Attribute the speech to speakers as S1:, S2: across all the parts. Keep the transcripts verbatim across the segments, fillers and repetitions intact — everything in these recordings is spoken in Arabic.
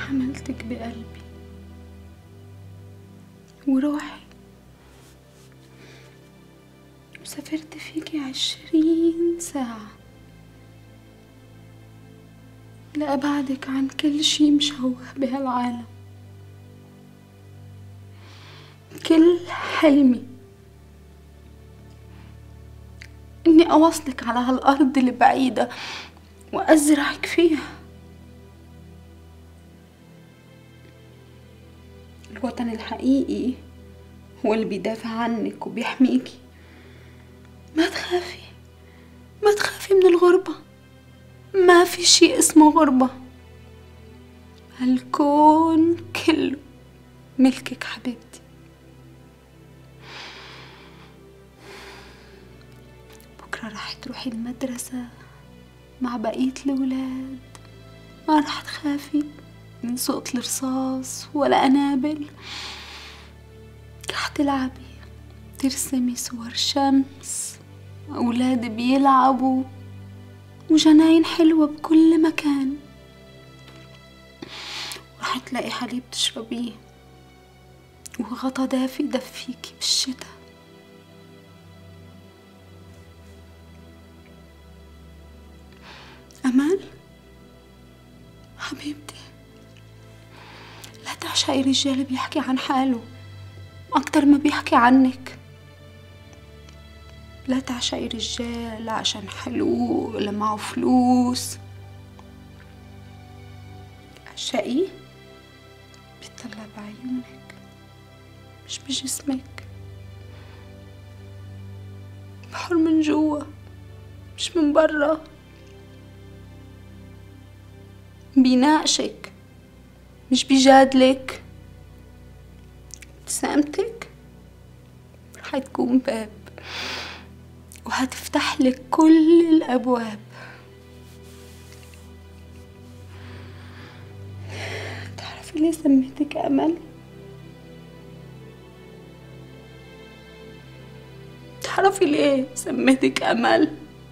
S1: حملتك بقلبي وروحي، وسافرت فيكي عشرين ساعة لأبعدك عن كل شي مشوه بهالعالم. كل حلمي إني أوصلك على هالأرض البعيدة وأزرعك فيها. الوطن الحقيقي هو اللي بيدافع عنك وبيحميكي. ما تخافي، ما تخافي من الغربة، ما في شي اسمه غربة. هالكون كله ملكك حبيبتي. بكرة رح تروحي المدرسة مع بقية الولاد، ما رح تخافي من صوت الرصاص ولا قنابل. رح تلعبي، ترسمي صور شمس، أولاد بيلعبوا، وجناين حلوة بكل مكان. رح تلاقي حليب تشربيه وغطا دافي يدفيكي بالشتا. أمل حبيبتي، لا تعشقي رجال بيحكي عن حاله أكتر ما بيحكي عنك. لا تعشقي رجال عشان حلو ولا معه فلوس. عشقيه بيطلع بعيونك مش بجسمك، بحر من جوا مش من برا. بيناقشك مش بيجادلك. ابتسامتك رح تكون باب وهتفتح لك كل الأبواب. تعرفي ليه سميتك أمل؟ تعرفي ليه سميتك أمل؟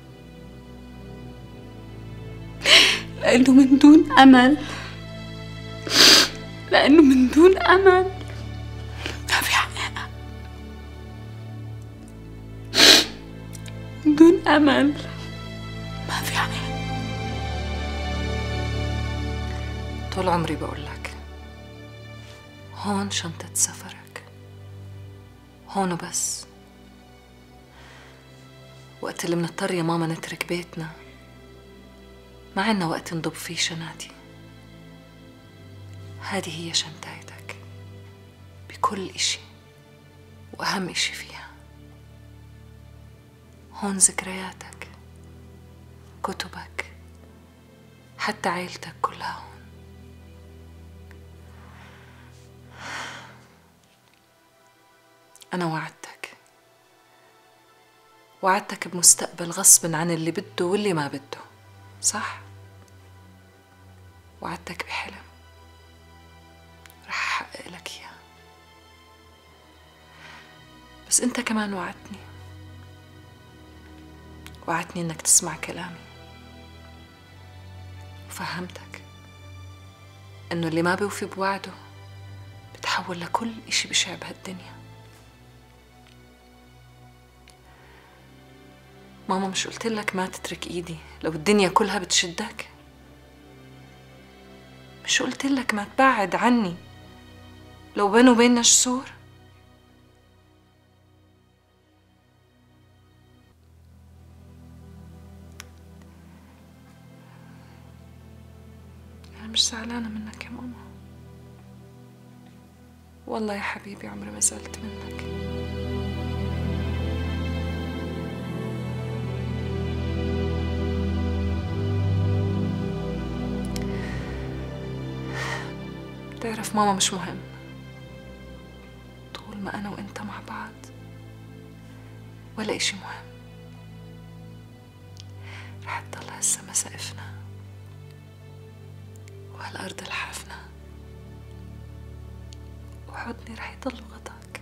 S1: لأنه من دون أمل، لأنه من دون أمل ما في حياة. من دون أمل ما في حياة.
S2: طول عمري بقول لك هون شنطة سفرك، هون وبس. وقت اللي منضطر يا ماما نترك بيتنا ما عنا وقت نضب فيه شناتي. هذه هي شنطتك بكل إشي، وأهم إشي فيها هون ذكرياتك، كتبك، حتى عيلتك كلها هون. أنا وعدتك، وعدتك بمستقبل غصب عن اللي بده واللي ما بده، صح؟ وعدتك بحلم رح أحقق لك إياه. بس أنت كمان وعدتني، وعدتني إنك تسمع كلامي، وفهمتك إنه اللي ما بيوفي بوعده بتحول لكل إشي بشع بهالدنيا. ماما مش قلتلك ما تترك إيدي لو الدنيا كلها بتشدك؟ مش قلتلك ما تبعد عني لو بينه وبيننا جسور؟ أنا مش زعلانة منك يا ماما، والله يا حبيبي عمري ما زعلت منك. بتعرف ماما مش مهم، طول ما أنا وإنت مع بعض ولا إشي مهم. رح تضل هالسما سقفنا وهالأرض لحافنا، وحضني رح يضل غطاك.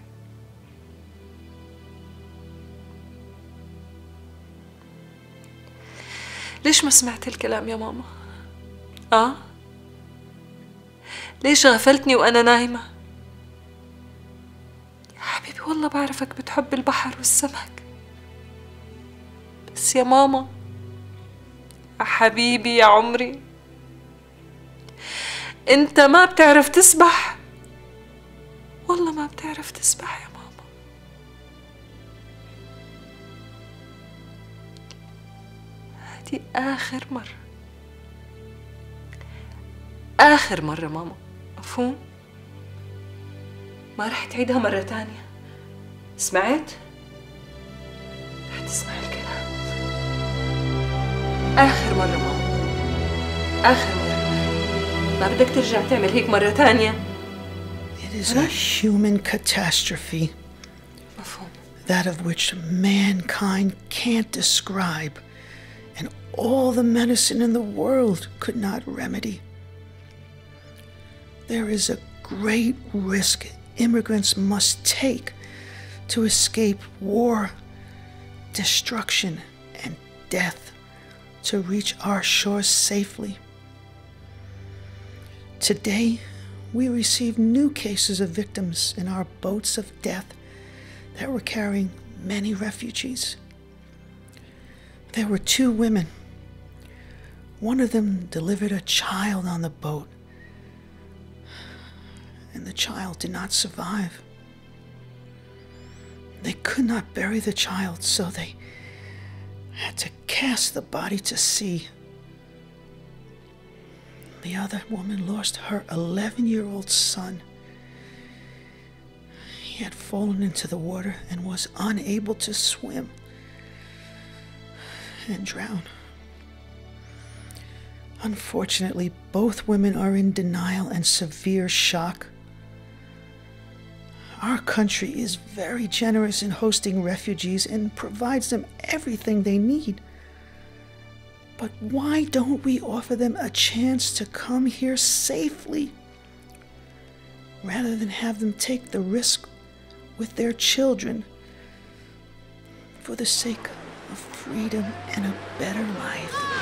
S2: ليش ما سمعت الكلام يا ماما؟ آه؟ ليش غفلتني وأنا نايمة؟ يا حبيبي والله بعرفك بتحب البحر والسمك، بس يا ماما، يا حبيبي يا عمري، انت ما بتعرف تسبح، والله ما بتعرف تسبح يا ماما. هذه آخر مرة، آخر مرة ماما، مفهوم؟ ما رح تعيدها مرة تانية، سمعت؟ رح تسمع الكلام. آخر مرة ماما، آخر مرة، ما بدك ترجع تعمل هيك مرة تانية.
S3: It is a human catastrophe,
S2: مفهوم.
S3: that of which mankind can't describe, and all the medicine in the world could not remedy. There is a great risk immigrants must take to escape war, destruction, and death to reach our shores safely. Today, we received new cases of victims in our boats of death that were carrying many refugees. There were two women. One of them delivered a child on the boat, and the child did not survive. They could not bury the child, so they had to cast the body to sea. The other woman lost her eleven-year-old son. He had fallen into the water and was unable to swim and drowned. Unfortunately, both women are in denial and severe shock. Our country is very generous in hosting refugees and provides them everything they need. But why don't we offer them a chance to come here safely, rather than have them take the risk with their children for the sake of freedom and a better life?